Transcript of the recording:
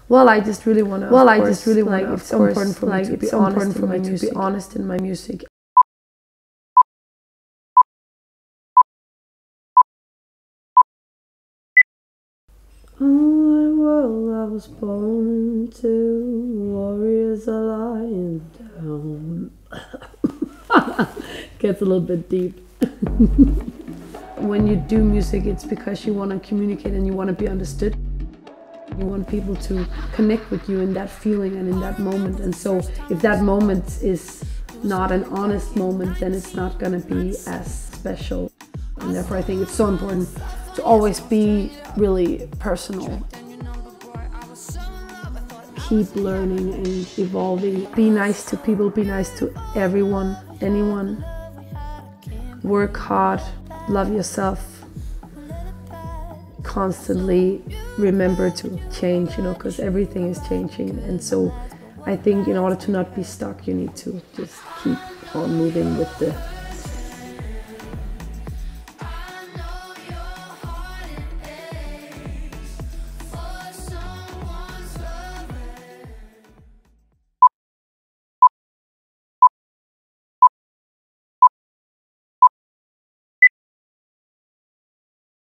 Well, I just really want to. Well, I just really like, want to. it's so important for me to be honest in my music. To be honest in my music. Oh, the world I was born into, warriors are lying down. Gets a little bit deep. When you do music, it's because you want to communicate and you want to be understood. You want people to connect with you in that feeling and in that moment. And so if that moment is not an honest moment, then it's not going to be as special. And therefore I think it's so important to always be really personal. Keep learning and evolving. Be nice to people, be nice to everyone, anyone. Work hard, love yourself. Constantly remember to change, because everything is changing. And so I think in order to not be stuck, you need to just keep on moving with the